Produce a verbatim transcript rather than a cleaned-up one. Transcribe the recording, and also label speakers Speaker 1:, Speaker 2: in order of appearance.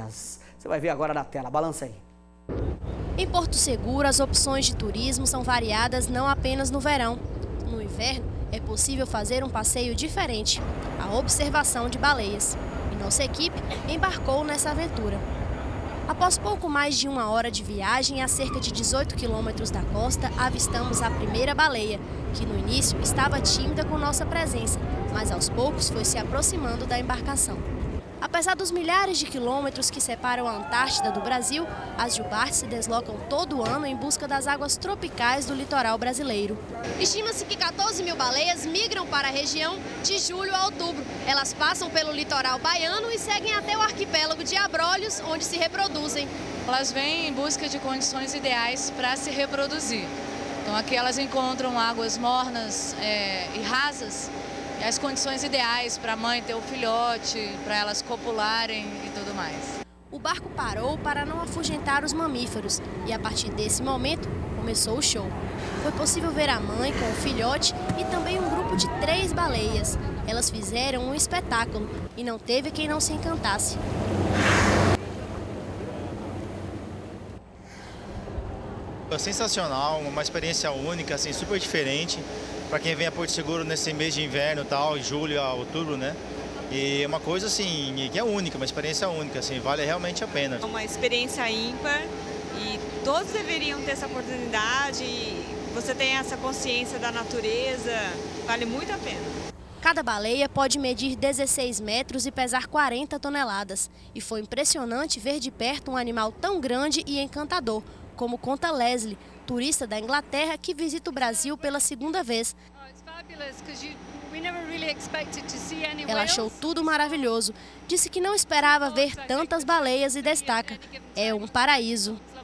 Speaker 1: baleias. Você vai ver agora na tela, balança aí.
Speaker 2: Em Porto Seguro, as opções de turismo são variadas não apenas no verão. No inverno, é possível fazer um passeio diferente, a observação de baleias. E nossa equipe embarcou nessa aventura. Após pouco mais de uma hora de viagem, a cerca de dezoito quilômetros da costa, avistamos a primeira baleia, que no início estava tímida com nossa presença, mas aos poucos foi se aproximando da embarcação. Apesar dos milhares de quilômetros que separam a Antártida do Brasil, as jubartes se deslocam todo ano em busca das águas tropicais do litoral brasileiro. Estima-se que quatorze mil baleias migram para a região de julho a outubro. Elas passam pelo litoral baiano e seguem até o arquipélago de Abrolhos, onde se reproduzem.
Speaker 3: Elas vêm em busca de condições ideais para se reproduzir. Então aqui elas encontram águas mornas é, e rasas, e as condições ideais para a mãe ter o filhote, para elas copularem e tudo mais.
Speaker 2: O barco parou para não afugentar os mamíferos e a partir desse momento começou o show. Foi possível ver a mãe com o filhote e também um grupo de três baleias. Elas fizeram um espetáculo e não teve quem não se encantasse.
Speaker 4: É sensacional, uma experiência única, assim, super diferente para quem vem a Porto Seguro nesse mês de inverno, tal, julho a outubro, né? E é uma coisa assim que é única, uma experiência única, assim, vale realmente a pena.
Speaker 5: É uma experiência ímpar e todos deveriam ter essa oportunidade. Você tem essa consciência da natureza, vale muito a pena.
Speaker 2: Cada baleia pode medir dezesseis metros e pesar quarenta toneladas. E foi impressionante ver de perto um animal tão grande e encantador, como conta Leslie, turista da Inglaterra que visita o Brasil pela segunda vez. Ela achou tudo maravilhoso. Disse que não esperava ver tantas baleias e destaca: é um paraíso.